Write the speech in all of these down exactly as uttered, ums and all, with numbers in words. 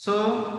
So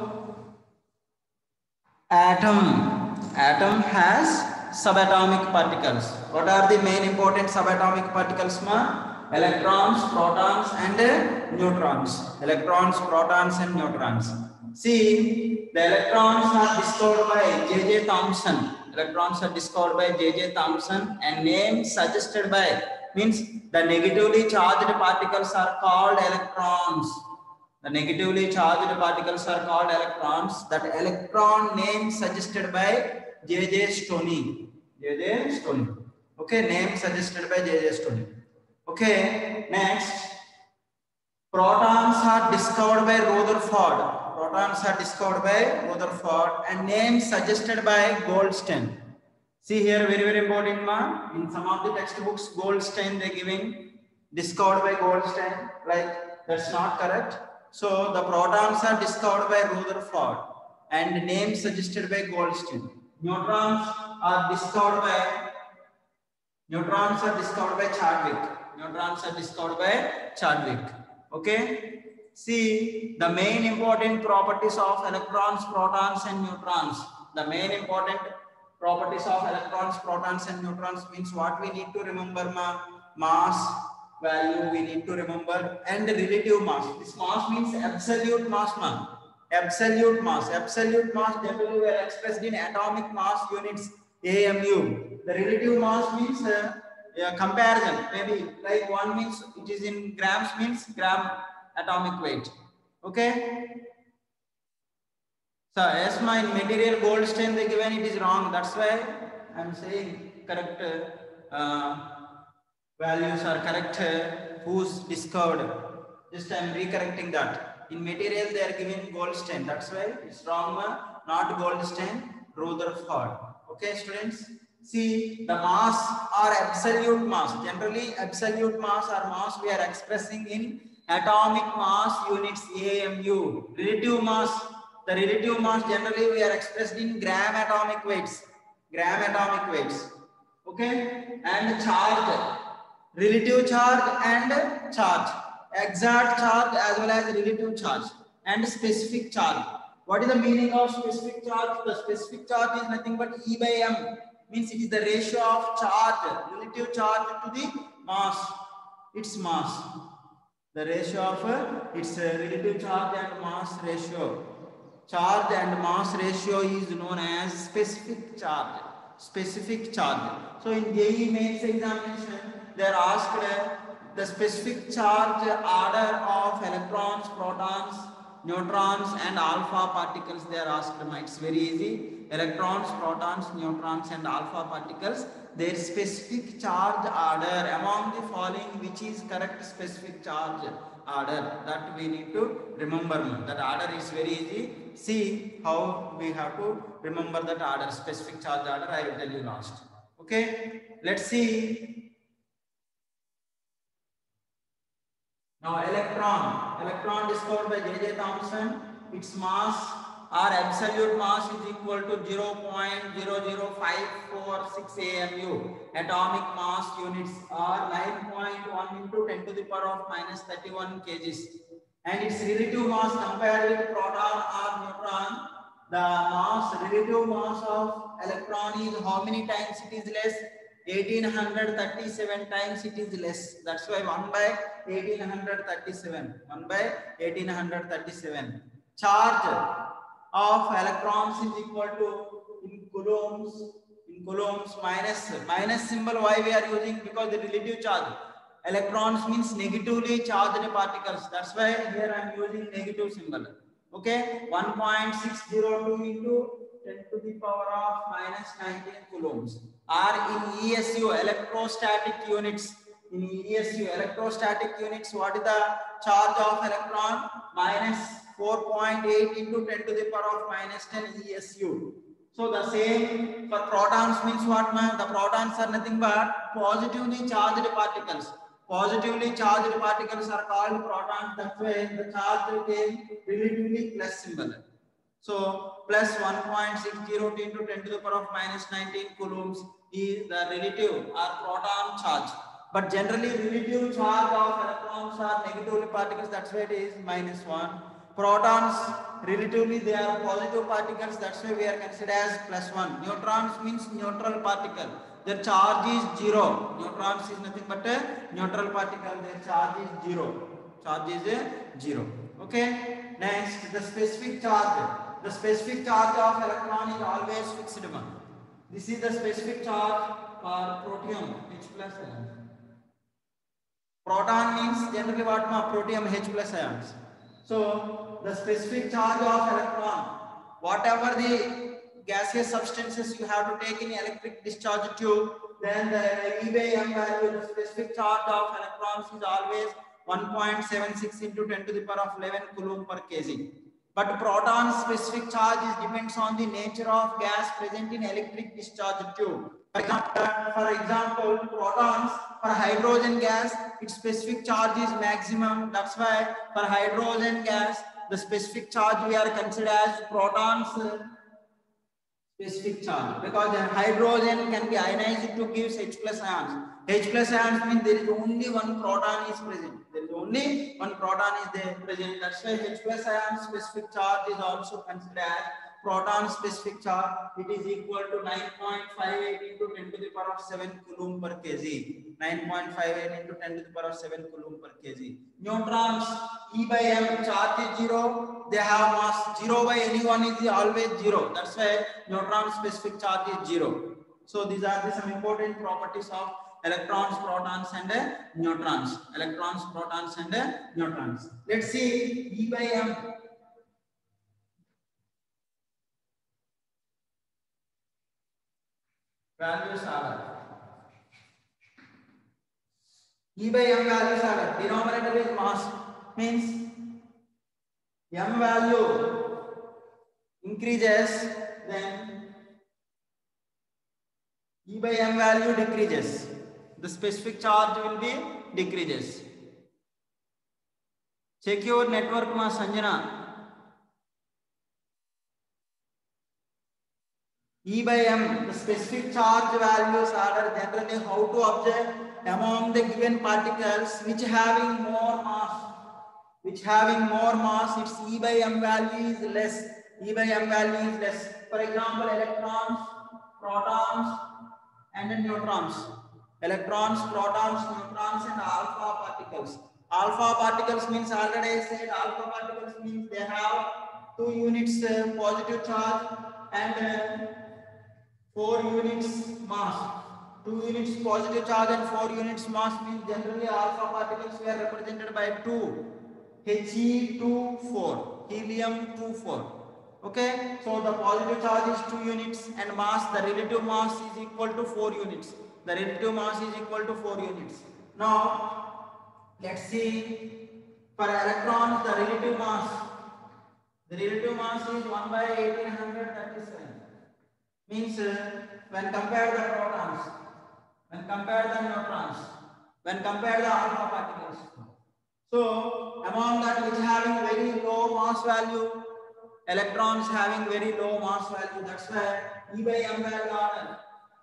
atom atom has subatomic particles. What are the main important subatomic particles, ma? Electrons, protons and neutrons. Electrons, protons and neutrons. See, the electrons are discovered by J J Thomson. Electrons are discovered by J J Thomson and name suggested by means the negatively charged particles are called electrons. The negatively charged particles are called electrons. That electron name suggested by J J Stoney. J J Stoney. Okay, name suggested by J J Stoney. Okay, next. Protons are discovered by Rutherford. Protons are discovered by Rutherford and name suggested by Goldstein. See here, very very important, ma. In some of the textbooks, Goldstein they giving discovered by Goldstein. Like that's not correct. So the protons are discovered by Rutherford and name suggested by Goldstein. Neutrons are discovered by neutrons are discovered by Chadwick. Neutrons are discovered by Chadwick. Okay. See the main important properties of electrons, protons, and neutrons. The main important properties of electrons, protons, and neutrons means what we need to remember, ma? Mass value we need to remember and relative mass. This mass means absolute mass, ma. Absolute mass. Absolute mass generally were expressed in atomic mass units, A M U. The relative mass means uh, yeah, comparison. Maybe like one means it is in grams means gram atomic weight. Okay. So as my material Goldstein they given it is wrong. That's why I am saying correct uh, values are correct. Uh, who's discovered? Just I am recorrecting that. In material they are given Goldstein. That's why it's wrong. Uh, not Goldstein. Rutherford. Okay, students. See the mass or absolute mass. Generally, absolute mass or mass we are expressing in atomic mass units A M U. Relative mass. The relative mass generally we are expressed in gram atomic weights. Gram atomic weights. Okay, and charge. Relative charge and charge. Exact charge as well as relative charge and specific charge. What is the meaning of specific charge? The specific charge is nothing but E by M. Means it is the ratio of charge, relative charge to the mass, its mass. The ratio of uh, its uh, relative charge and mass ratio. Charge and mass ratio is known as specific charge. Specific charge. So in J E E mains examination, they are asked uh, the specific charge order of electrons, protons, neutrons and alpha particles. They are asked. It's very easy. Electrons, protons, neutrons and alpha particles. Their specific charge order among the following, which is correct specific charge order, that we need to remember. That order is very easy. See how we have to remember that order, specific charge order. I will tell you last. Okay, let's see. Now electron, electron discovered by J J Thomson. Its mass or absolute mass is equal to zero point zero zero five four six A M U. Atomic mass units are nine point one into ten to the power of minus thirty-one kgs. And its relative mass compared with proton or neutron, the mass, relative mass of electron is how many times it is less? eighteen thirty-seven times it is less. That's why one by eighteen thirty-seven. one by eighteen thirty-seven. Charge of electrons is equal to in coulombs, in coulombs minus, minus symbol why we are using? Because the relative charge. Electrons means negatively charged particles. That's why here I am using negative symbol. Okay, one point six zero two into ten to the power of minus nineteen coulombs. Are in E S U, electrostatic units. In E S U, electrostatic units, what is the charge of electron? Minus four point eight into ten to the power of minus ten E S U. So the same for protons means what, man? The protons are nothing but positively charged particles. Positively charged particles are called protons. That's why the charge is relatively plus symbol. So plus one point six zero into ten to the power of minus nineteen coulombs is the relative or proton charge. But generally relative charge of electrons are negatively particles. That's why it is minus one. Protons, relatively they are positive particles, that's why we are considered as plus one. Neutrons means neutral particle. Their charge is zero. Neutrons is nothing but a neutral particle. Their charge is zero. Charge is a zero. Okay. Next, the specific charge. The specific charge of electron is always fixed one. This is the specific charge for protium H plus ion. Proton means generally what ma protium H plus ions. So the specific charge of electron, whatever the gaseous substances you have to take in electric discharge tube, then the E by M value, the specific charge of electrons is always one point seven six into ten to the power of eleven coulomb per kg. But proton specific charge is depends on the nature of gas present in electric discharge tube. For example, protons for hydrogen gas, its specific charge is maximum. That's why for hydrogen gas, the specific charge we are considered as protons specific charge, because hydrogen can be ionized to give H plus ions. H plus ions means there is only one proton is present. There is only one proton is there present. That's why H plus ion specific charge is also considered as proton specific charge. It is equal to nine point five eight into ten to the power of seven coulomb per kg. nine point five eight into ten to the power of seven coulomb per kg. Neutrons, E by M, charge is zero. They have mass zero by anyone is always zero. That's why neutron specific charge is zero. So these are the some important properties of electrons, protons, and uh, neutrons. Electrons, protons, and uh, neutrons. Let's see E by M. Values are E by M values are denominator is mass, means M value increases, then E by M value decreases. The specific charge will be decreases. Check your network, ma Sanjana. E by M, the specific charge values are generally how to observe among the given particles which having more mass. Which having more mass, its E by M value is less. E by M value is less. For example, electrons, protons, and neutrons. Electrons, protons, neutrons, and alpha particles. Alpha particles means already I said alpha particles means they have two units uh, positive charge and uh, four units mass. Two units positive charge and four units mass means generally alpha particles were represented by two. He two four, helium two four. Okay, so the positive charge is two units and mass, the relative mass is equal to four units. The relative mass is equal to four units. Now, let's see for electrons, the relative mass. The relative mass is one by eighteen thirty-seven. Means uh, when compared the protons, when compared the neutrons, when compared the alpha particles. So, among that which having very low mass value, electrons having very low mass value, that's why E by M value order.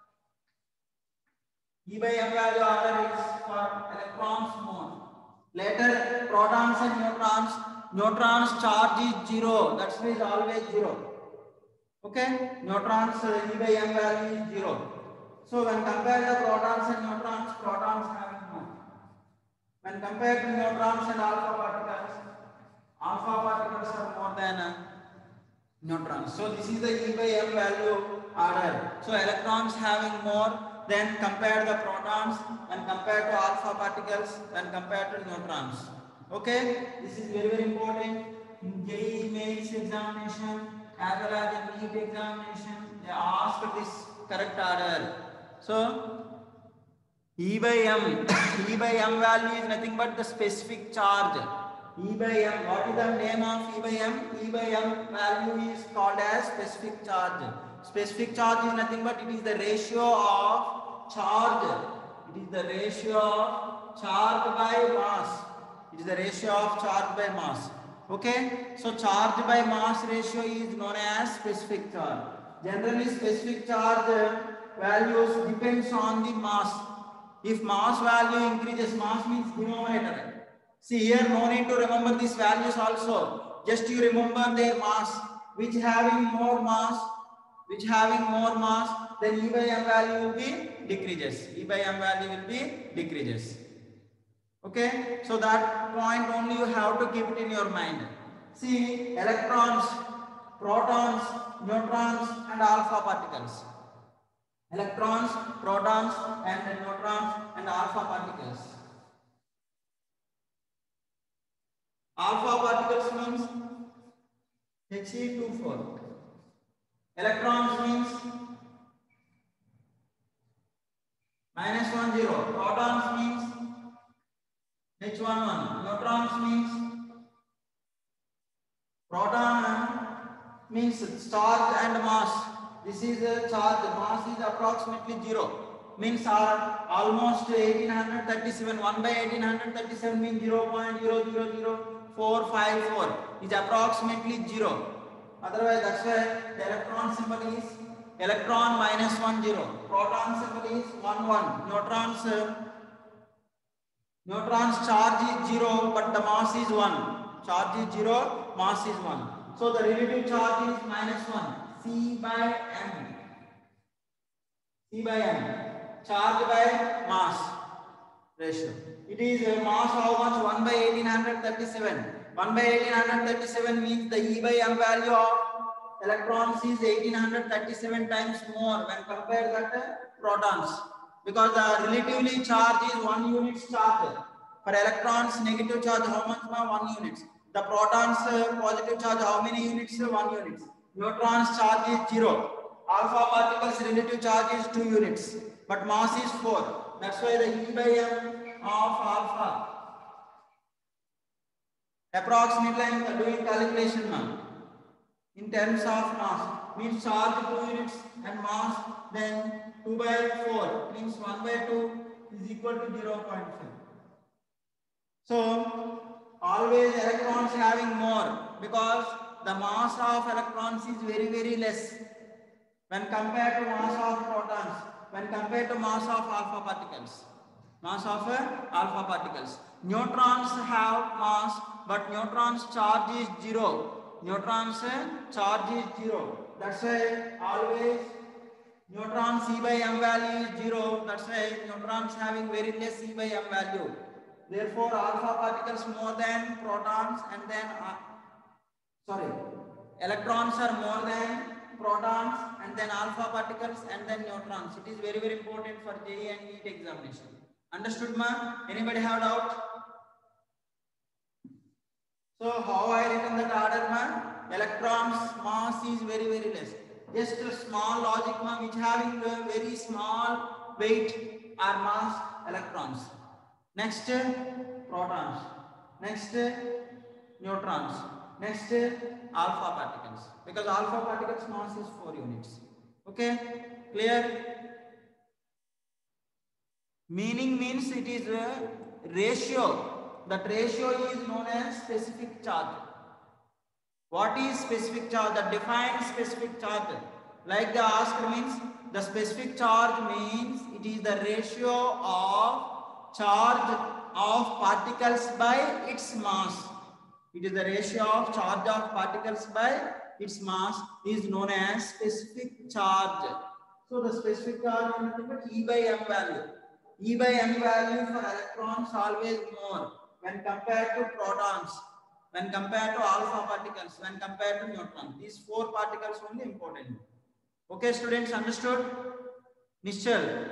E by M value order is for electrons more. Later, protons and neutrons, neutrons charge is zero, that's why is always zero. Okay, neutrons uh, E by M value is zero. So, when compared the protons and neutrons, protons having more. When compared to neutrons and alpha particles, alpha particles are more than uh, neutrons. So this is the E by M value order. So electrons having more, then compare the protons when compared to alpha particles when compared to neutrons. Okay, this is very very important in J E E mains examination as well as in NEET examination. They ask this correct order. So E by M, E by M value is nothing but the specific charge. E by M, what is the name of E by M? E by M value is called as specific charge. Specific charge is nothing but it is the ratio of charge. It is the ratio of charge by mass. It is the ratio of charge by mass. Okay, so charge by mass ratio is known as specific charge. Generally, specific charge values depends on the mass. If mass value increases, mass means denominator. See here, no need to remember these values also. Just you remember their mass, which having more mass, which having more mass, then E by M value will be decreases. E by M value will be decreases. Okay, so that point only you have to keep it in your mind. See, electrons, protons, neutrons, and alpha particles. Electrons, protons, and neutrons, and alpha particles. Alpha particles means H E two four. Electrons means minus one zero. Protons means H one one. Neutrons means proton means charge and mass. This is a charge. Mass is approximately zero. Means are almost eighteen thirty-seven. one by eighteen thirty-seven means zero point zero zero zero four five four is approximately zero. Otherwise, that's why the electron symbol is electron minus one zero. Proton symbol is one one. Neutrons uh, neutrons charge is zero, but the mass is one. Charge is zero, mass is one. So the relative charge is minus one. C by M. C by M. Charge by mass ratio. It is a mass how much? one by eighteen thirty-seven. one by eighteen thirty-seven means the E by M value of electrons is eighteen thirty-seven times more when compared that uh, protons. Because the relatively charge is one unit charge. For electrons, negative charge how much? one unit. The protons uh, positive charge how many units? one unit. Neutrons charge is zero. Alpha particles relative charge is two units. But mass is four. That's why the E by M of alpha. Approximately I am doing calculation now. In terms of mass, means charge two units and mass, then two by four means one by two is equal to zero point five. So always electrons having more because the mass of electrons is very very less when compared to mass of protons, when compared to mass of alpha particles. Mass of uh, alpha particles. Neutrons have mass, but neutrons charge is zero. Neutrons uh, charge is zero. That's why always neutron C by M value is zero. That's why neutrons having very less C by M value. Therefore, alpha particles more than protons, and then uh, sorry, electrons are more than protons, and then alpha particles, and then neutrons. It is very very important for J E E and NEET examination. Understood, ma? Anybody have doubt? So how I written that order, ma? Electrons mass is very very less. Just a small logic, ma, which having a very small weight or mass, electrons. Next, protons. Next, neutrons. Next, alpha particles. Because alpha particles mass is four units. Okay, clear? Meaning means it is a ratio. That ratio is known as specific charge. What is specific charge? The defined specific charge. Like the asked means the specific charge means it is the ratio of charge of particles by its mass. It is the ratio of charge of particles by its mass is known as specific charge. So the specific charge is nothing but E by M value. E by M value for electrons always more when compared to protons, when compared to alpha particles, when compared to neutrons. These four particles only important. Okay, students, understood? Nischal.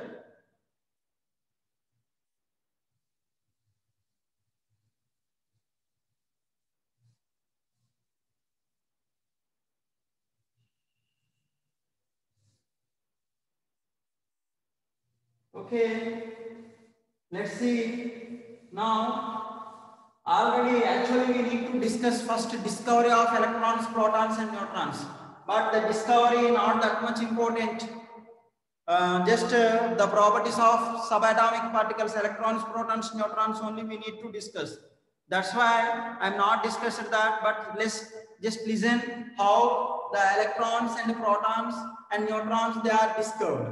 Okay, let's see. Now, already actually we need to discuss first discovery of electrons, protons and neutrons. But the discovery not that much important. Uh, just uh, the properties of subatomic particles, electrons, protons, neutrons only we need to discuss. That's why I'm not discussing that, but let's just listen how the electrons and the protons and neutrons they are discovered.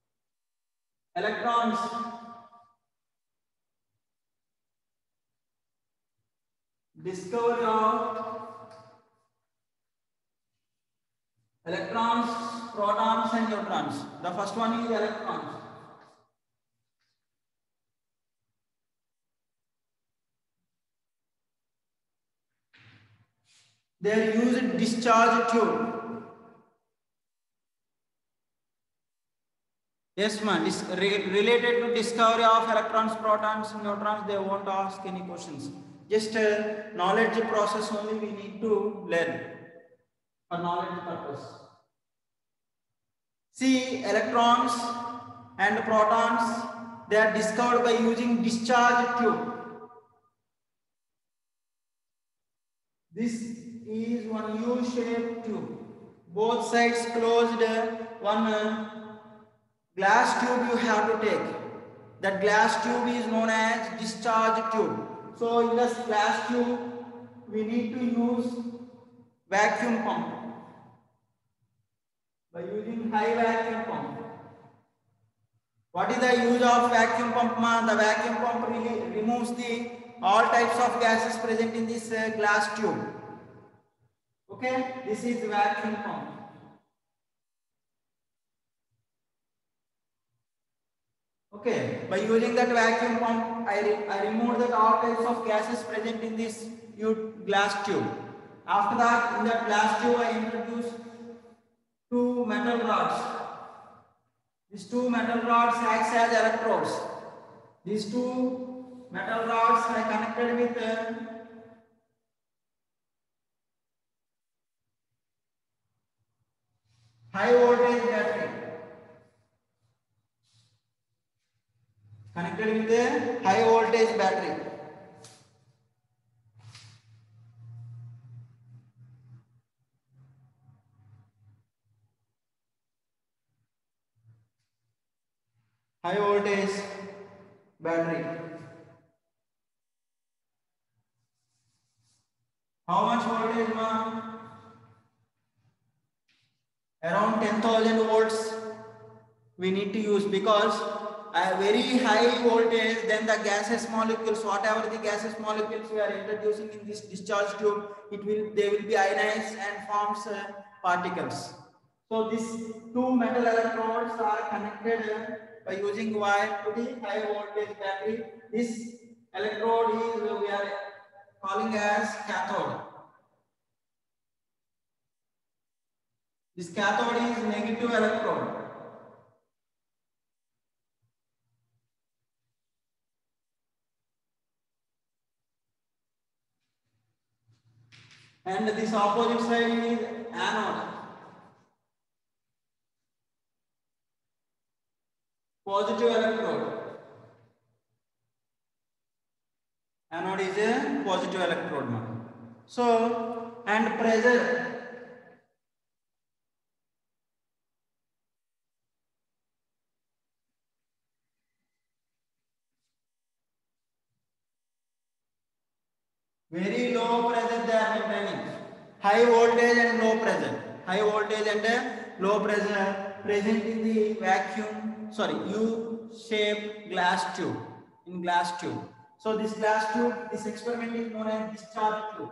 Electrons. discovery of electrons, protons and neutrons. The first one is electrons. They are used discharge tube. Yes, ma'am. Re related to discovery of electrons, protons, neutrons, they won't ask any questions. Just uh, knowledge process only we need to learn for knowledge purpose. See, electrons and protons, they are discovered by using discharge tube. This is one U-shaped tube. Both sides closed. One uh, glass tube you have to take. That glass tube is known as discharge tube. So in this glass tube, we need to use vacuum pump. By using high vacuum pump. What is the use of vacuum pump? Ma? The vacuum pump really removes the all types of gases present in this uh, glass tube. Okay, this is vacuum pump. Okay, by using that vacuum pump, I, re I removed that all types of gases present in this glass tube. After that, in that glass tube, I introduced two metal rods. These two metal rods acts as electrodes. These two metal rods are connected with uh, high voltage battery. Connected with a high voltage battery. High voltage battery. How much voltage, ma'am? Around ten thousand volts we need to use, because a very high voltage, then the gaseous molecules, whatever the gaseous molecules we are introducing in this discharge tube, it will they will be ionized and forms uh, particles. So these two metal electrodes are connected uh, by using wire to the high voltage battery. This electrode is uh, we are calling as cathode. This cathode is negative electrode. And this opposite side is anode. Positive electrode. Anode is a positive electrode. So, and pressure. Very low pressure they are maintaining. High voltage and low pressure. High voltage and low pressure present in the vacuum, sorry, U-shaped glass tube. In glass tube. So this glass tube, this experiment is known as discharge tube.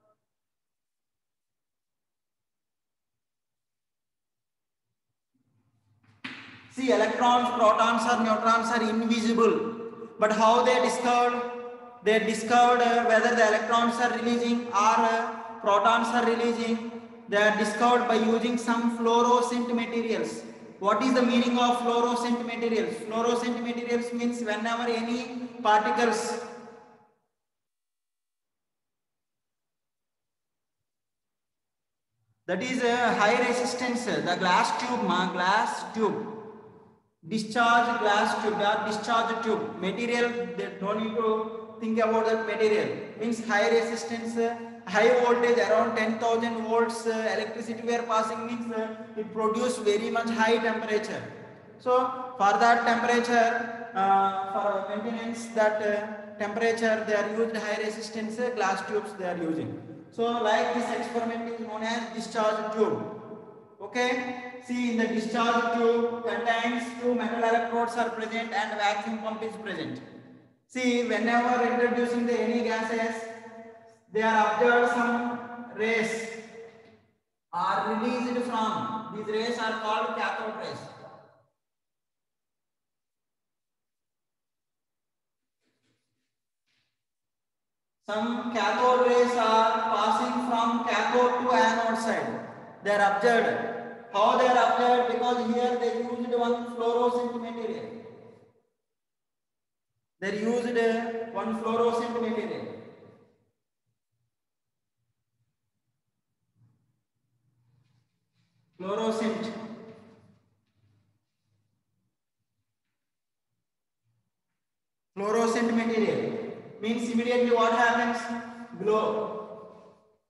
See, electrons, protons or neutrons are invisible. But how they discovered? They discovered uh, whether the electrons are releasing or uh, protons are releasing. They are discovered by using some fluorescent materials. What is the meaning of fluorescent materials? Fluorescent materials means whenever any particles that is a high resistance, the glass tube, ma, glass tube, discharge glass tube or discharge tube material, they don't need to think about that material, means high resistance, uh, high voltage around ten thousand volts uh, electricity we are passing, means uh, it produce very much high temperature. So for that temperature, uh, for maintenance that uh, temperature, they are used high resistance uh, glass tubes they are using. So like this experiment is known as discharge tube. Okay, see, in the discharge tube contains two metal electrodes are present and vacuum pump is present. See, whenever introducing the any gases, they are observed some rays are released from, these rays are called cathode rays. Some cathode rays are passing from cathode to anode side. They are observed. How they are observed? Because here they used one fluorescent material. They used one fluorescent material. Fluorescent. Fluorescent material means immediately what happens? Glow.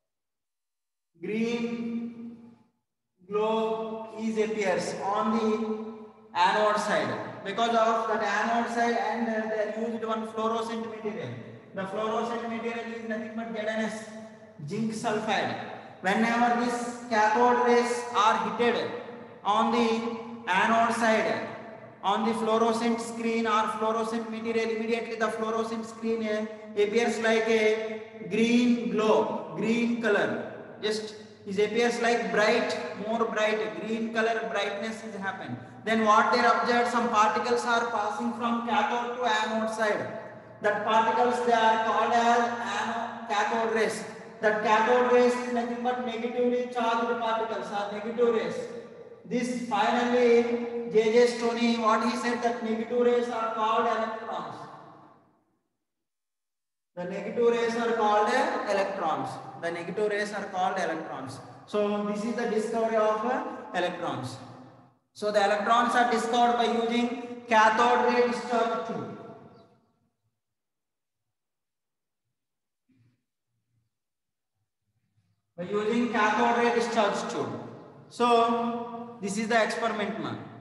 Green glow is appears on the anode side. Because of that anode side, and uh, they used one fluorescent material. The fluorescent material is nothing but Z N S, zinc sulfide. Whenever these cathode rays are hit on the anode side, on the fluorescent screen or fluorescent material, immediately the fluorescent screen uh, appears like a green glow, green color. Just it appears like bright, more bright, green color brightness is happened. Then what they observed, some particles are passing from cathode to anode side. That particles they are called as anode cathode rays. That cathode rays is nothing but negatively charged particles or negative rays. This finally J J Stoney, what he said, that negative rays are called electrons. The negative rays are called electrons. The negative rays are called electrons. So this is the discovery of electrons. So the electrons are discovered by using cathode ray discharge tube. By using cathode ray discharge tube. So this is the experiment.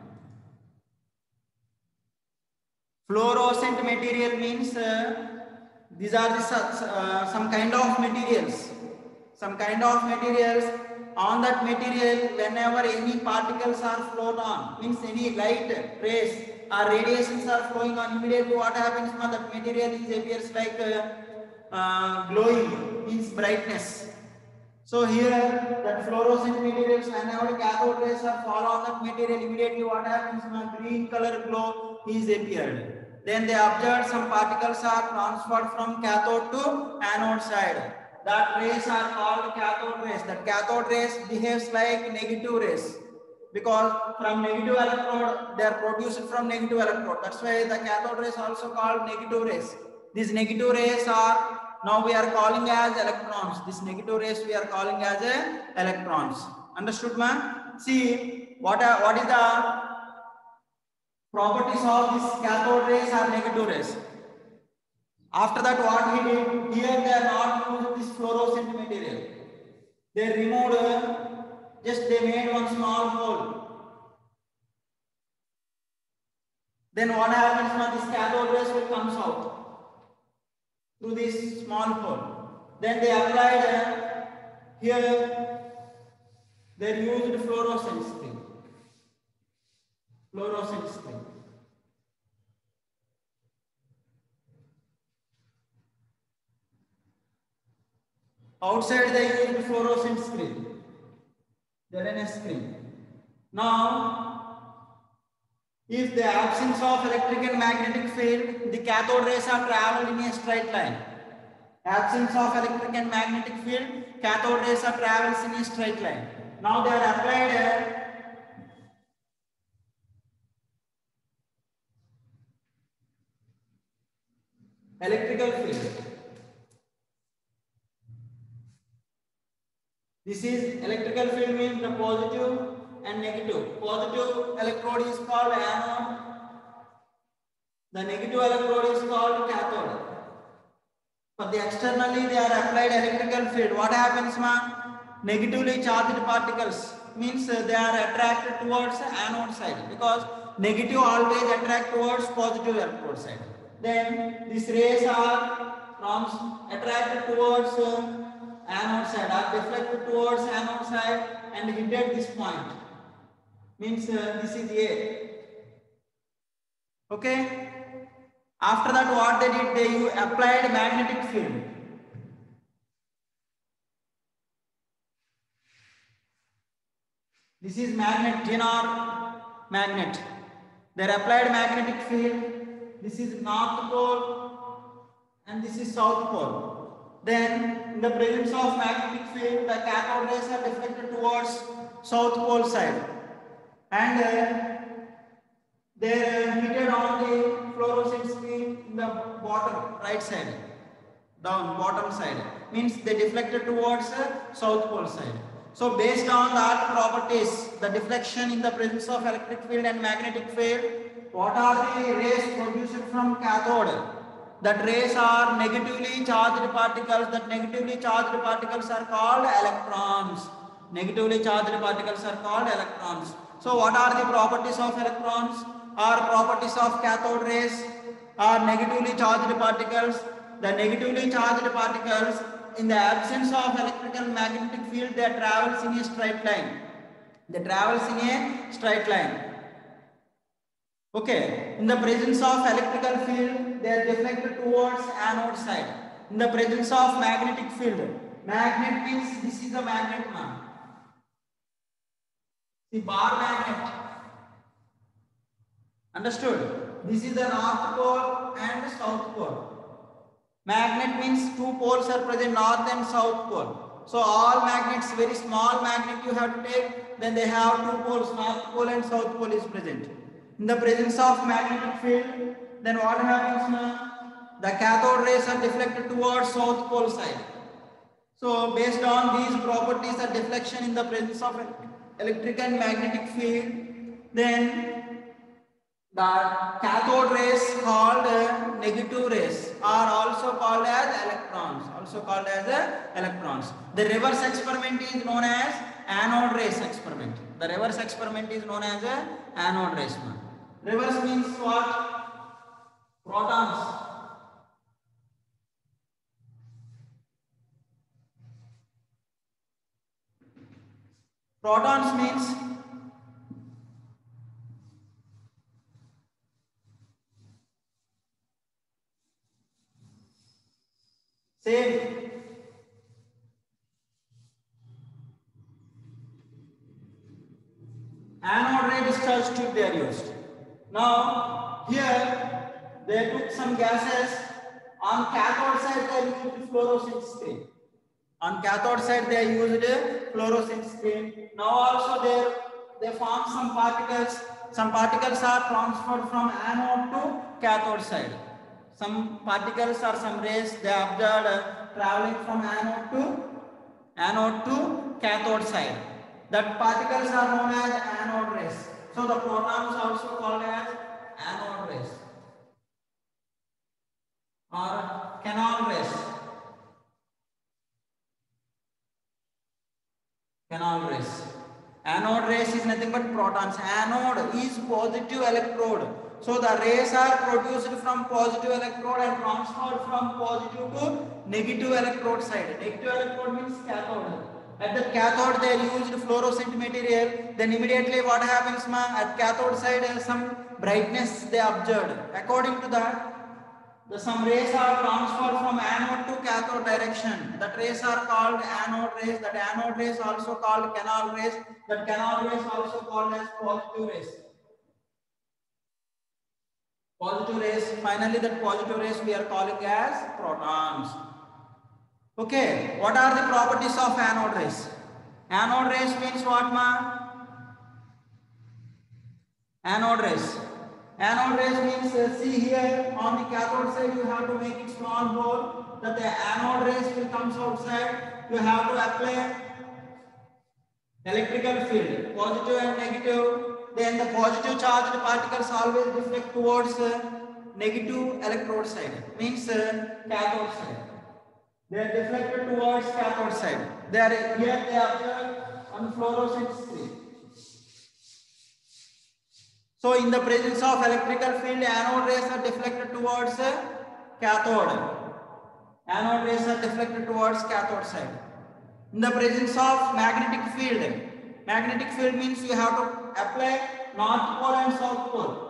Fluorescent material means uh, these are the, uh, some kind of materials. Some kind of materials. On that material, whenever any particles are float on, means any light rays or radiations are flowing on, immediately what happens? That material is appears like uh, uh, glowing, means brightness. So here that fluorescent materials, whenever cathode rays are fall on that material, immediately what happens? Green color glow is appeared. Then they observed some particles are transferred from cathode to anode side. That rays are called cathode rays. That cathode rays behaves like negative rays, because from negative electrode they are produced from negative electrode. That's why the cathode rays also called negative rays. These negative rays are now we are calling as electrons. These negative rays we are calling as a electrons. Understood, man? See what are, what is the properties of these cathode rays or negative rays? After that, what he did, here they are not using this fluorescent material. They removed, just they made one small hole. Then what happens when this cathode rays will comes out through this small hole. Then they applied uh, here, they used fluorescent screen. Fluorescent screen. Outside they used fluorescent screen, Z N S screen. Now, if the absence of electric and magnetic field, the cathode rays are traveled in a straight line. Absence of electric and magnetic field, cathode rays are travels in a straight line. Now they are applied a electrical field. This is electrical field means the positive and negative. Positive electrode is called anode. The negative electrode is called cathode. For the externally they are applied electrical field. What happens, ma? Negatively charged particles means they are attracted towards anode side, because negative always attract towards positive electrode side. Then these rays are from attracted towards uh, anode side, are deflected towards anode side and hit at this point. Means uh, this is A. Okay. After that, what they did, they applied magnetic field. This is magnet, G N R magnet. Their applied magnetic field. This is north pole and this is south pole. Then, in the presence of magnetic field, the cathode rays are deflected towards south pole side, and uh, they are heated on the fluorescent screen in the bottom right side, down bottom side. Means they deflected towards uh, south pole side. So, based on that properties, the deflection in the presence of electric field and magnetic field, what are the rays produced from cathode? That rays are negatively charged particles. That negatively charged particles are called electrons. Negatively charged particles are called electrons. So what are the properties of electrons? Or properties of cathode rays? Are negatively charged particles. The negatively charged particles, in the absence of electrical magnetic field, they travels in a straight line. They travels in a straight line. Okay, in the presence of electrical field, they are deflected towards anode side. In the presence of magnetic field, magnet means this is the magnet man. The bar magnet. Understood? This is the north pole and south pole. Magnet means two poles are present, north and south pole. So all magnets, very small magnet you have to take, then they have two poles, north pole and south pole is present. In the presence of magnetic field, then what happens now? The cathode rays are deflected towards south pole side. So based on these properties of deflection in the presence of electric and magnetic field, then the cathode rays called uh, negative rays are also called as electrons. Also called as uh, electrons. The reverse experiment is known as anode rays experiment. The reverse experiment is known as a anode rays. Reverse means what? Protons. Protons means same. Anode ray discharge tube they are used. Now here they took some gases. On cathode side they used fluorescent screen. On cathode side they used fluorescent screen. Now also they they form some particles. Some particles are transferred from anode to cathode side. Some particles or some rays they are observed uh, traveling from anode to anode to cathode side. That particles are known as anode rays. So the protons also called as anode rays or canal rays. Canal rays. Anode rays is nothing but protons. Anode is positive electrode. So the rays are produced from positive electrode and transferred from positive to negative electrode side. Negative electrode means cathode. At the cathode they used fluorescent material. Then immediately what happens, ma? At cathode side some brightness they observed. According to that, the some rays are transferred from anode to cathode direction. That rays are called anode rays. That anode rays also called canal rays. That canal rays also called as positive rays. Positive rays. Finally, that positive rays we are calling as protons. Okay, what are the properties of anode rays? Anode rays means what, ma? Anode rays. Anode rays means uh, see here on the cathode side you have to make it small hole that the anode rays will come outside. You have to apply electrical field, positive and negative. Then the positive charged particles always deflect towards uh, negative electrode side, means uh, cathode side. They are deflected towards cathode side. They are here they appear on fluorescent screen. So in the presence of electrical field, anode rays are deflected towards uh, cathode. Anode rays are deflected towards cathode side. In the presence of magnetic field, magnetic field means you have to apply north pole and south pole.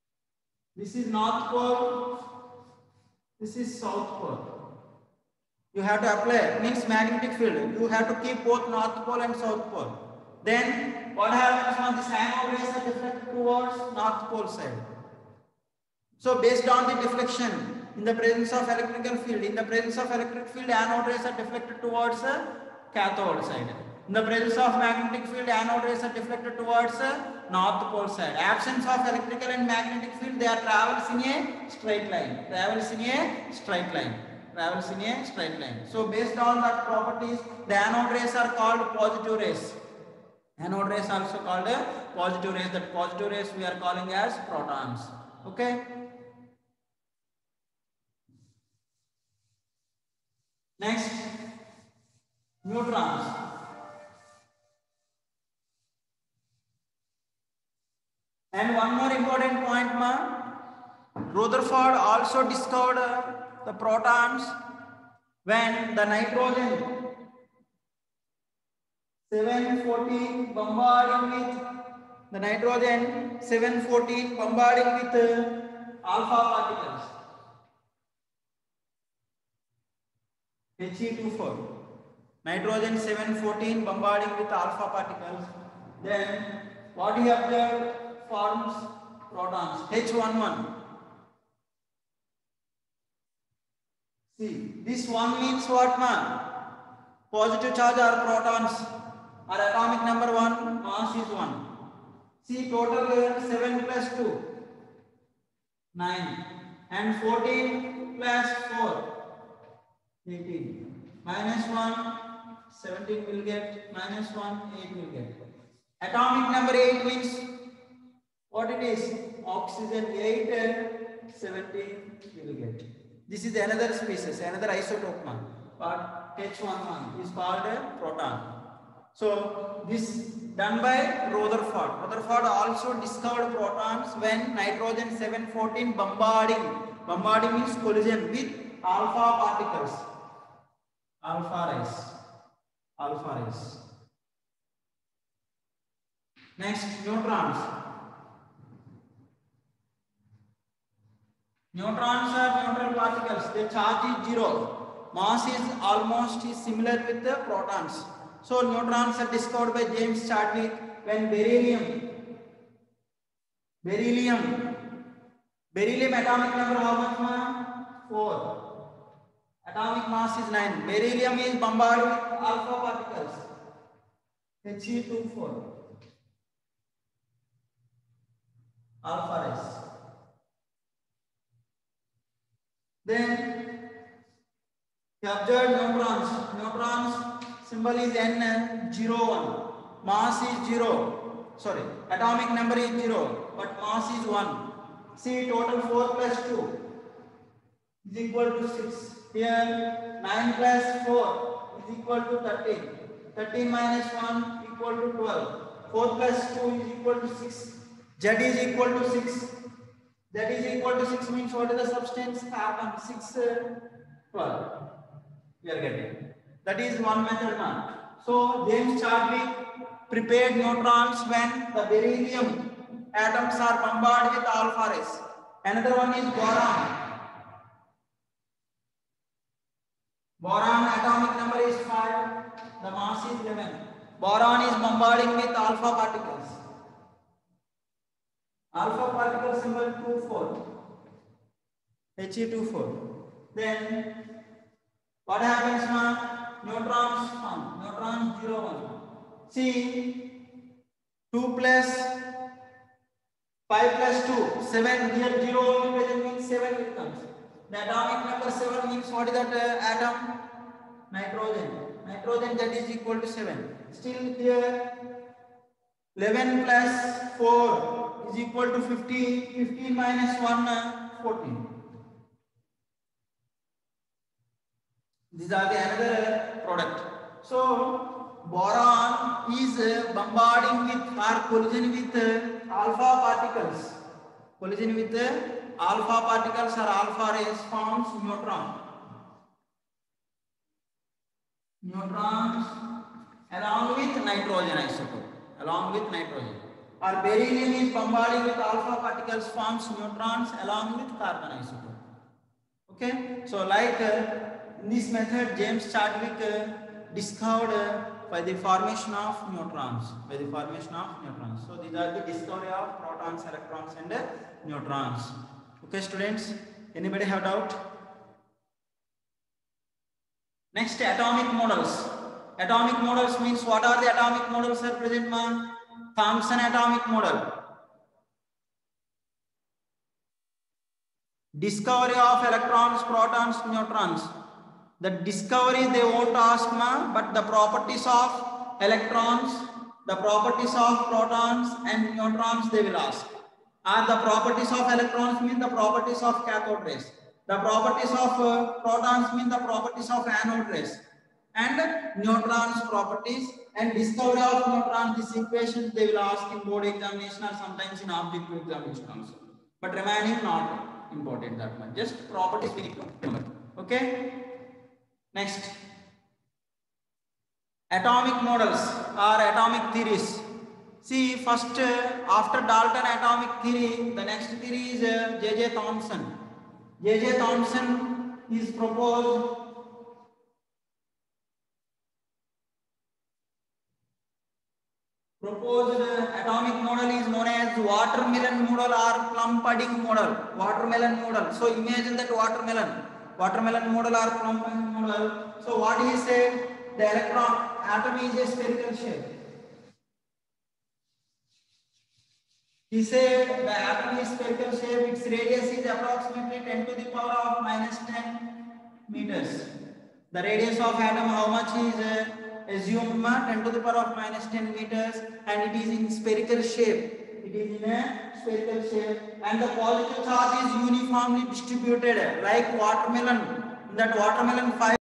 This is north pole, this is south pole. You have to apply, means magnetic field. You have to keep both north pole and south pole. Then what happens when this anode rays are deflected towards north pole side? So based on the deflection, in the presence of electrical field, in the presence of electric field, anode rays are deflected towards the cathode side. In the presence of magnetic field, anode rays are deflected towards the north pole side. Absence of electrical and magnetic field, they are travels in a straight line. Travels in a straight line. Travels in a straight line. So based on that properties, the anode rays are called positive rays. Anode rays also called a positive rays. That positive rays we are calling as protons. Okay. Next, neutrons. And one more important point, ma. Rutherford also discovered uh, the protons when the nitrogen seven fourteen bombarding with the nitrogen seven fourteen bombarding with uh, alpha particles. H E twenty-four. Nitrogen seven fourteen bombarding with alpha particles. Then what he observed forms protons. H eleven. See, this one means what, man? Positive charge or protons or atomic number one, mass is one. See, total seven plus two, nine, and fourteen plus four, eighteen. Minus one, seventeen will get, minus one, eight will get. Atomic number eight means what it is? Oxygen eight and seventeen will get. This is another species, another isotope, man. But H eleven is called a proton. So this done by Rutherford. Rutherford also discovered protons when nitrogen seven fourteen bombarding. Bombarding means collision with alpha particles. Alpha rays. Alpha rays. Next, neutrons. Neutrons are neutral particles. Their charge is zero. Mass is almost is similar with the protons. So neutrons are discovered by James Chadwick when beryllium, beryllium, beryllium atomic number how much, ma? four. Atomic mass is nine. Beryllium is bombarded with alpha particles. H E twenty-four. Alpha rays. Then he observed neutrons. Neutrons symbol is N zero one. Mass is zero. Sorry, atomic number is zero, but mass is one. See, total four plus two is equal to six. Here nine plus four is equal to thirteen. thirteen minus one equal to twelve. four plus two is equal to six. Z is equal to six. Z is equal to six means what is the substance? Carbon. six, uh, twelve. We are getting. That is one method now. So James Chadwick prepared neutrons when the beryllium atoms are bombarded with alpha rays. Another one is boron. Boron atomic number is five. The mass is eleven. Boron is bombarding with alpha particles. Alpha particle symbol twenty-four. H E twenty-four. Then what happens now? Neutrons form. Neutrons zero one. See, two plus five plus two, seven. Here zero will present means seven will comes. The atomic number seven means what is that uh, atom? Nitrogen. Nitrogen, that is equal to seven. Still here eleven plus four is equal to fifteen. fifteen minus one, uh, fourteen. These are the another product. So boron is uh, bombarding with or collision with uh, alpha particles. Collision with uh, alpha particles or alpha rays forms neutron. Neutrons along with nitrogen isotope. Along with nitrogen. Or beryllium is bombarding with alpha particles forms neutrons along with carbon isotope. Okay. So like uh, In this method, James Chadwick uh, discovered uh, by the formation of neutrons. By the formation of neutrons. So these are the discovery of protons, electrons, and uh, neutrons. Okay, students. Anybody have doubt? Next, atomic models. Atomic models means what are the atomic models are present, man? Thomson atomic model. Discovery of electrons, protons, neutrons. The discovery they won't ask, ma, but the properties of electrons, the properties of protons and neutrons they will ask. And the properties of electrons mean the properties of cathode rays. The properties of uh, protons mean the properties of anode rays. And neutrons properties and discovery of neutrons, this equation they will ask in board examination or sometimes in objective examination also. But remaining not important that much. Just properties we need to remember. Okay. Next, atomic models or atomic theories. See, first uh, after Dalton atomic theory, the next theory is uh, J J Thomson. J J Thomson is proposed proposed uh, atomic model is known as watermelon model or plum pudding model. Watermelon model. So imagine that watermelon. Watermelon model or plum pudding model. So what he said, the electron atom is a spherical shape. He said the atom is spherical shape, its radius is approximately ten to the power of minus ten meters. The radius of atom, how much is uh, assumed? ten to the power of minus ten meters, and it is in spherical shape. It is in a spherical shape, and the positive charge is uniformly distributed like watermelon. In that watermelon five